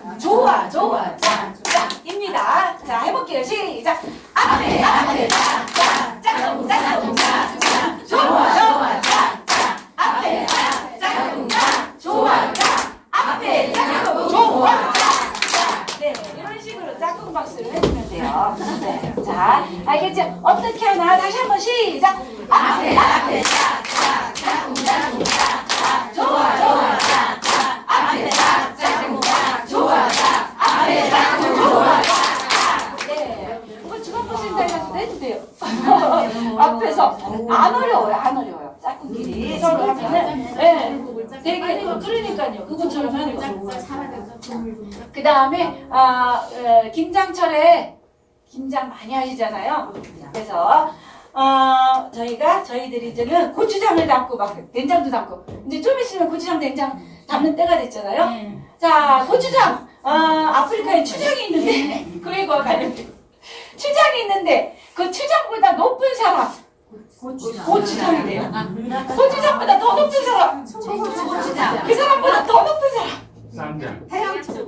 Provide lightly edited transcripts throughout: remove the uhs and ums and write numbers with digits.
좋아, 좋아, 짝짝입니다. 자, 해볼게요. 시작. 앞에, 앞에, 짝짝, 짝짝짝, 좋아, 좋아, 짝짝, 앞에, 짝짝, 좋아, 짝, 앞에, 짝짝, 좋아, 짝. 네, 이런 식으로 짝꿍 박수를 해주면 돼요. 네, 자, 알겠죠? 어떻게 하나? 다시 한번 시작. 앞에, 앞에, 짝짝, 짝꿍, 짝짝, 좋아, 좋아, 짝짝, 앞에, 짝짝, 좋아, 짝, 앞에, 짝짝, 좋아, 짝. 네, 이거 주먹 보신다 해가지고 해도 돼요. 앞에서 안 어려워요, 안 어려워요. 짝꿍끼리 서로 하면은, 네, 되게 그러니까요. 그것처럼 하는 거. 그 다음에 김장철에 김장 많이 하시잖아요. 그래서 저희들이 이제는 고추장을 담고 막 된장도 담고 이제 좀 있으면 고추장 된장 담는 때가 됐잖아요. 자, 고추장 아프리카에 추장이 있는데 그리고 관련된 추장이 있는데 그 추장보다 높은 사람 고추장이래요. 고추장보다 더 높은 사람 그 사람보다 더 높은 사람 쌈장. 태양적.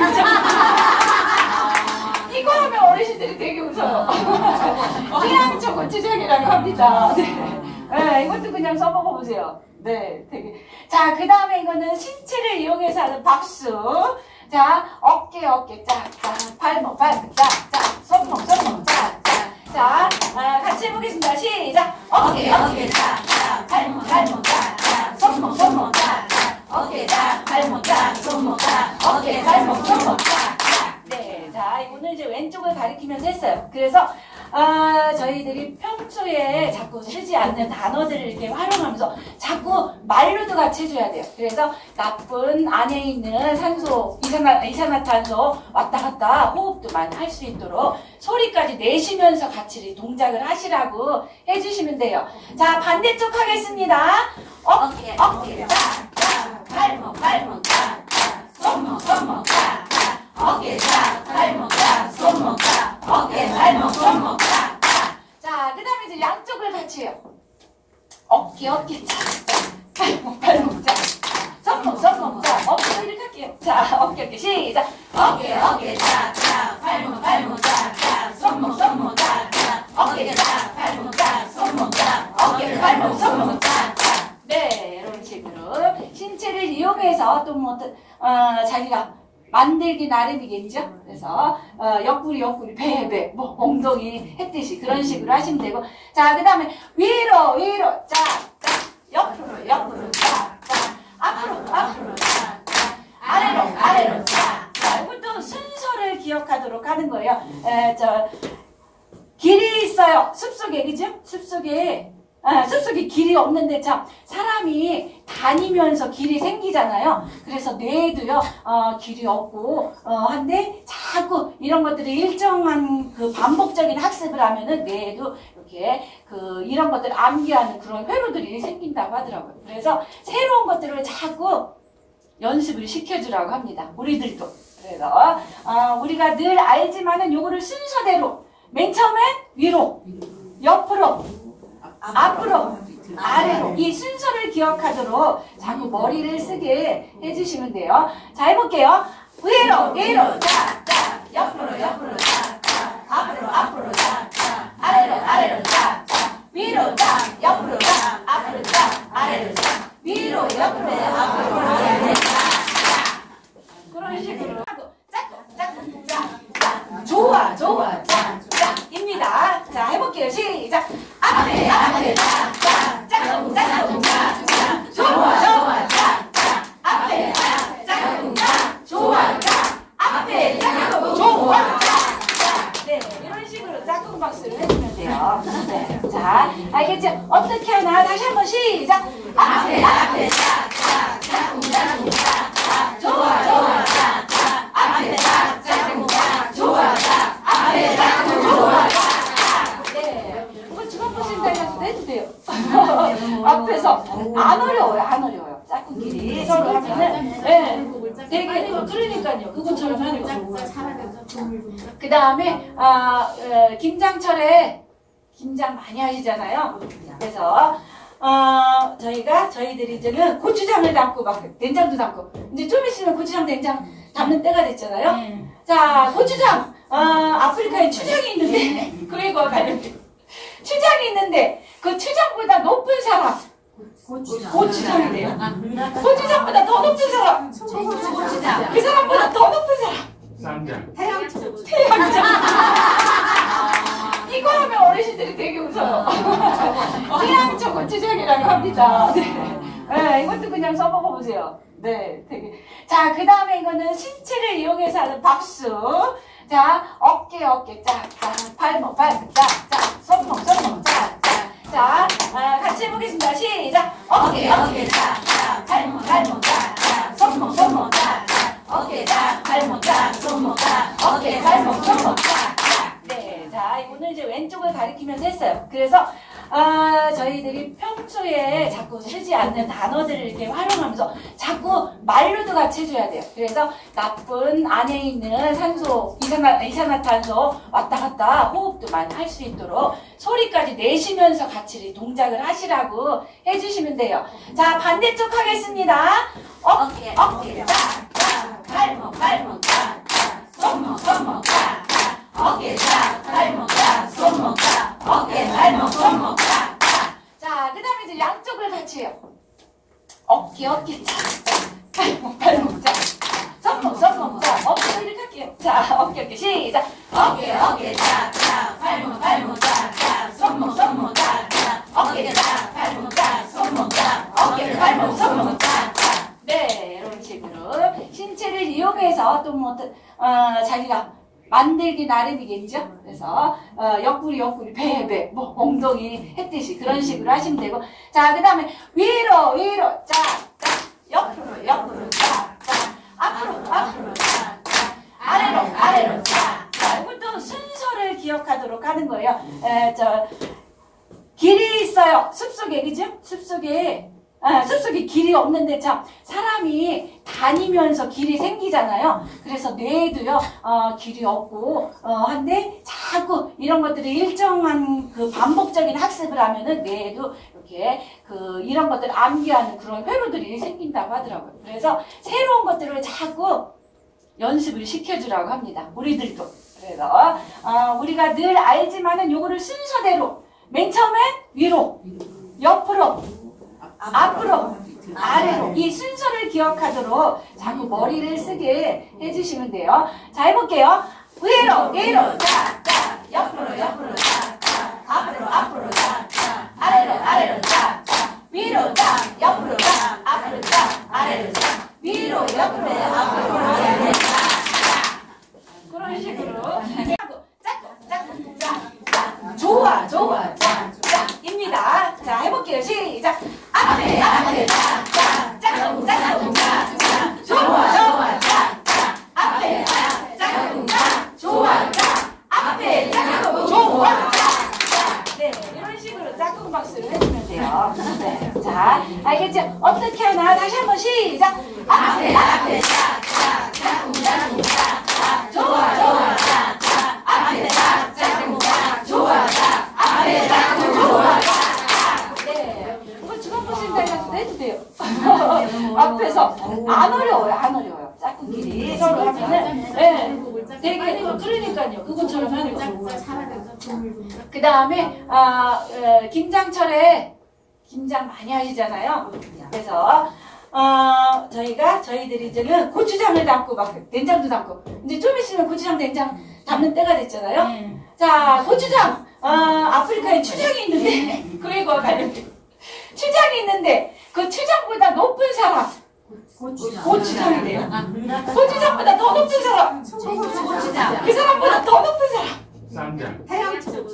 이거 하면 어르신들이 되게 웃어요. 태양적 고추장이라고 합니다. 네, 이것도 그냥 써먹어 보세요. 네, 되게. 자, 그 다음에 이거는 신체를 이용해서 하는 박수. 자, 어깨, 짝, 발목, 짝, 손목, 짝. 자, 같이 해보겠습니다. 시작. 어깨, 짝, 발목, 짝, 손목, 짝. 어깨, 짝, 발목, 짝, 손목, 짝. 어깨, 발목, 손목, 짝. 네, 자, 이거는 이제 왼쪽을 가리키면서 했어요. 그래서 저희들이 평소에 자꾸 쓰지 않는 단어들을 이렇게 활용하면서 자꾸 말로도 같이 해줘야 돼요. 그래서 나쁜 안에 있는 산소, 이산화탄소 왔다 갔다 호흡도 많이 할 수 있도록 소리까지 내쉬면서 같이 동작을 하시라고 해주시면 돼요. 자, 반대쪽 하겠습니다. 어깨, 짝, 발목, 짝, 손목, 짝. 어깨, 짝, 발목, 짝, 손목, 짝. 어깨, 발목, 손목, 짝. 자, 그 다음에 이제 양쪽을 같이 해요. 어깨, 짝, 발목, 짝, 손목, 짝. 어깨 이렇게 할게요. 자, 어깨, 시작. 어깨, 짝, 발목, 짝, 손목, 짝. 어깨, 짝, 발목, 짝, 손목, 짝. 어깨, 발목, 손목, 짝. 네, 이런 식으로 신체를 이용해서 또 뭐 자기가 만들기 나름이겠죠. 그래서 옆구리 배 뭐 엉덩이 했듯이 그런 식으로 하시면 되고. 자, 그 다음에 위로 짝, 옆으로 짝, 앞으로 짝, 아래로 짝. 이것도 순서를 기억하도록 하는 거예요. 길이 있어요. 숲속에, 그죠? 숲속에 길이 없는데 참 사람이 다니면서 길이 생기잖아요. 그래서 뇌에도요 길이 없고 한데 자꾸 이런 것들을 일정한 그 반복적인 학습을 하면은 뇌에도 이렇게 이런 것들을 암기하는 그런 회로들이 생긴다고 하더라고요. 그래서 새로운 것들을 자꾸 연습을 시켜주라고 합니다. 우리들도. 그래서 우리가 늘 알지만은 요거를 순서대로 맨 처음엔 위로, 옆으로, 앞으로, 아래로 이 순서를 기억하도록 자꾸 머리를 쓰게 해주시면 돼요. 자, 해볼게요. 위로 짝, 옆으로 짝, 앞으로 짝, 아래로 짝, 위로 짝, 옆으로 짝, 앞으로 짝, 아래로 짝, 위로, 옆으로, 앞으로, 아래로 짝. 그런 식으로 하고 짝, 좋아, 짝입니다. 자, 해볼게요. 시작. 앞에, 짝, 좋아, 짝, 앞에, 짝, 좋아, 짝, 앞에, 짝, 좋아, 짝. 네, 이런 식으로 짝꿍 박수를 해주면 돼요. 네, 자, 알겠죠? 어떻게 하나? 다시 한번 시작. 앞에, 짝, 좋아, 짝, 앞에, 짝, 좋아, 짝, 앞에, 짝, 좋아, 짝. 네, 이거 주먹 보신다 해가지고 해도 돼요. 앞에서 안 어려워요. 짝꿍끼리 서로 하면은, 네, 되게 그러니까요. 그것처럼 하는 거. 그 다음에 김장철에 김장 많이 하시잖아요. 그래서 저희들이 이제는 고추장을 담고 막 된장도 담고 이제 좀 있으면 고추장 된장 담는 때가 됐잖아요. 자, 고추장. 아프리카에 추장이 있는데 그리고 관련된 추장이 있는데 그 추장보다 높은 사람 고추장이래요. 고추장보다 더 높은 사람 그 사람보다 더 높은 사람 쌈장. 태양장. 이거 하면 어르신들이 되게 웃어요. 태양초 고추장이라고 합니다. 네, 이것도 그냥 써먹어 보세요. 네, 되게. 자, 그 다음에 이거는 신체를 이용해서 하는 박수. 자, 어깨, 짝, 발목, 짝, 손목, 짝. 자, 같이 해보겠습니다. 시작. 어깨, 짝, 발목, 짝, 손목, 짝. 어깨, 짝, 발목, 짝, 손목, 짝. 어깨, 발목, 손목, 짝. 네, 자, 이거는 이제 왼쪽을 가리키면서 했어요. 그래서 저희들이 평소에 자꾸 쓰지 않는 단어들을 이렇게 활용하면서 자꾸 말로도 같이 해줘야 돼요. 그래서 나쁜 안에 있는 산소, 이산화탄소 왔다 갔다 호흡도 많이 할 수 있도록 소리까지 내쉬면서 같이 동작을 하시라고 해주시면 돼요. 자, 반대쪽 하겠습니다. 어깨, 짝, 발목, 짝, 손목, 짝. 어깨, 짝, 발목, 짝, 손목, 짝. 어깨, 발목, 손목, 짝. 자, 그 다음에 이제 양쪽을 같이 해요. 어깨, 짝, 발목, 짝, 손목, 짝. 어깨 이렇게 할게요. 자, 어깨, 시작. 어깨, 짝, 발목, 짝, 손목, 짝. 어깨, 짝, 발목, 짝, 손목, 짝. 어깨, 발목, 손목, 짝. 네, 이런 식으로 신체를 이용해서 또 뭐, 자기가 만들기 나름이겠죠? 그래서, 옆구리, 배, 뭐, 엉덩이 했듯이 그런 식으로 하시면 되고. 자, 그 다음에 위로, 짝, 옆으로, 짝, 앞으로, 짝, 아래로, 짝. 자, 이것도 순서를 기억하도록 하는 거예요. 길이 있어요. 숲속에, 그죠? 숲속에 길이 없는데 참 사람이 다니면서 길이 생기잖아요. 그래서 뇌에도요 길이 없고 한데 자꾸 이런 것들을 일정한 그 반복적인 학습을 하면은 뇌에도 이렇게 이런 것들을 암기하는 그런 회로들이 생긴다고 하더라고요. 그래서 새로운 것들을 자꾸 연습을 시켜주라고 합니다. 우리들도. 그래서 우리가 늘 알지만은 요거를 순서대로 맨 처음엔 위로, 옆으로, 앞으로, 아래로 이 순서를 기억하도록 자꾸 머리를 쓰게 해주시면 돼요. 자, 해볼게요. 위로, 짝, 옆으로, 짝, 앞으로, 짝, 아래로, 짝, 위로, 짝, 옆으로, 짝, 앞으로, 짝, 아래로, 짝, 위로, 옆으로, 앞으로, 아래로, 짝. 그런 식으로 짝, 좋아, 짝입니다. 자, 해볼게요. 시작. 앞에, 짝, 좋아, 짝, 앞에, 짝, 좋아, 짝, 앞에, 짝, 좋아, 짝. 네, 이런 식으로 짝꿍 박수를 해주면 돼요. 네, 자, 알겠죠? 어떻게 하나? 다시 한번 시작. 앞에, 짝, 좋아, 짝, 앞에, 짝, 좋아, 짝, 앞에, 짝, 좋아, 짝. 네, 이거 주먹 보신다 해가지고 해도 돼요. 앞에서 안 어려워요. 짝꿍끼리 서로 하면은 되게 그러니까요. 그것처럼 하는 거. 그 다음에 김장철에 김장 많이 하시잖아요. 그래서 저희들이 이제는 고추장을 담고 막 된장도 담고 이제 좀 있으면 고추장 된장 담는 때가 됐잖아요. 자, 고추장. 아프리카에 추장이 있는데 그리고 관련된 추장이 있는데 그 추장보다 높은 사람 고추장이래요. 고추장보다 더 높은 사람 그 사람보다 더 높은 사람 쌈장. 태양장.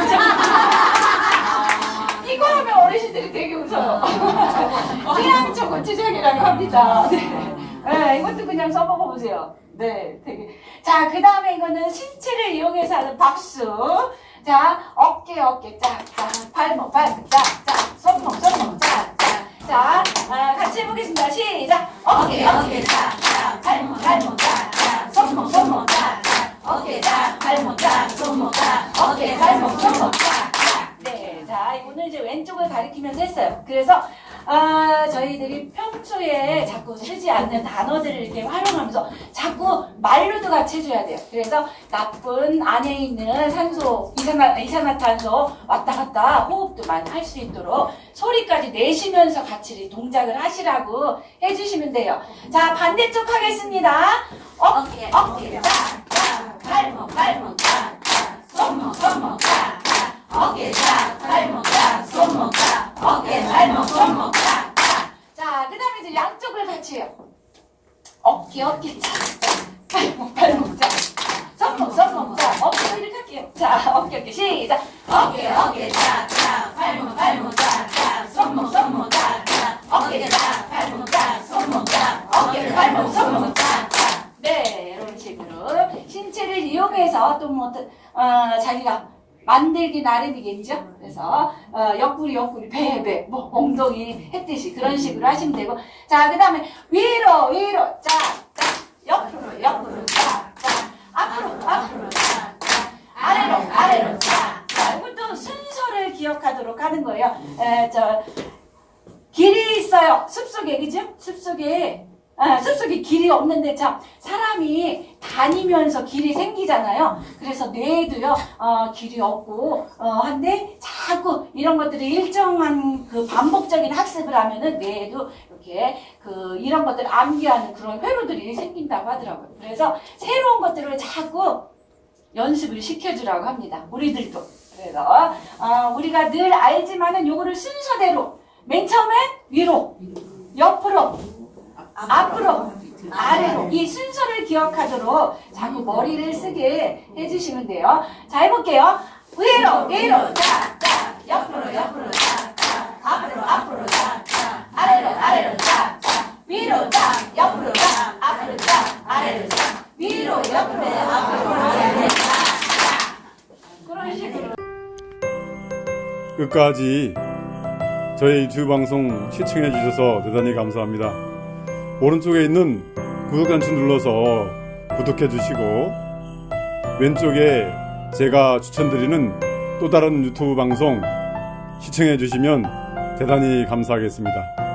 이거 하면 어르신들이 되게 웃어요. 태양초 고추장이라고 합니다. 네, 이것도 그냥 써먹어 보세요. 네, 되게. 자, 그 다음에 이거는 신체를 이용해서 하는 박수. 자, 어깨, 짝, 발목, 짝, 손목, 짝. 자, 같이 해보겠습니다. 시작. 어깨, 짝, 발목, 짝, 손목, 짝. 어깨, 짝, 발목, 짝, 손목, 짝. 어깨, 발목, 손목, 짝. 네, 자, 이거는 오늘 이제 왼쪽을 가리키면서 했어요. 그래서 저희들이 평소에 자꾸 쓰지 않는 단어들을 이렇게 활용하면서 자꾸 말로도 같이 해줘야 돼요. 그래서 나쁜 안에 있는 산소, 이산화탄소 왔다 갔다 호흡도 많이 할 수 있도록 소리까지 내쉬면서 같이 동작을 하시라고 해주시면 돼요. 자, 반대쪽 하겠습니다. 어깨 짝, 발목 짝, 손목 짝, 어깨 짝, 발목 짝, 손목 짝, 어깨, 발목, 손목 짝. 자, 그 다음에 이제 양쪽을 같이 해요. 어깨 짝, 발목 짝, 손목 짝. 어깨 이렇게 할게요. 자, 어깨 시작. 어깨 짝, 발목 짝, 손목 짝, 어깨 짝, 발목 짝, 손목 짝, 어깨, 발목, 손목 짝. 네, 이런 식으로 신체를 이용해서 또 뭐 자기가 만들기 나름이겠죠. 그래서 옆구리 배 뭐 엉덩이 했듯이 그런 식으로 하시면 되고. 자, 그 다음에 위로 짝, 옆으로 짝, 앞으로 짝, 아래로 짝. 이것도 순서를 기억하도록 하는 거예요. 길이 있어요. 숲속에, 그죠? 숲속에 길이 없는데 참 사람이 다니면서 길이 생기잖아요. 그래서 뇌에도요 길이 없고 한데 자꾸 이런 것들을 일정한 그 반복적인 학습을 하면은 뇌에도 이렇게 이런 것들을 암기하는 그런 회로들이 생긴다고 하더라고요. 그래서 새로운 것들을 자꾸 연습을 시켜주라고 합니다. 우리들도. 그래서 우리가 늘 알지만은 요거를 순서대로 맨 처음에 위로, 옆으로, 앞으로, 아래로 이 순서를 기억하도록 자꾸 머리를 쓰게 해주시면 돼요. 자, 해볼게요. 위로 짝, 옆으로 짝, 앞으로 짝, 아래로 짝, 위로 짝, 옆으로 짝, 앞으로 짝, 아래로 짝, 위로, 옆으로, 앞으로, 아래로 짝. 그런 식으로. 끝까지 저희 유튜브 방송 시청해 주셔서 대단히 감사합니다. 오른쪽에 있는 구독 단추 눌러서 구독해 주시고 왼쪽에 제가 추천드리는 또 다른 유튜브 방송 시청해 주시면 대단히 감사하겠습니다.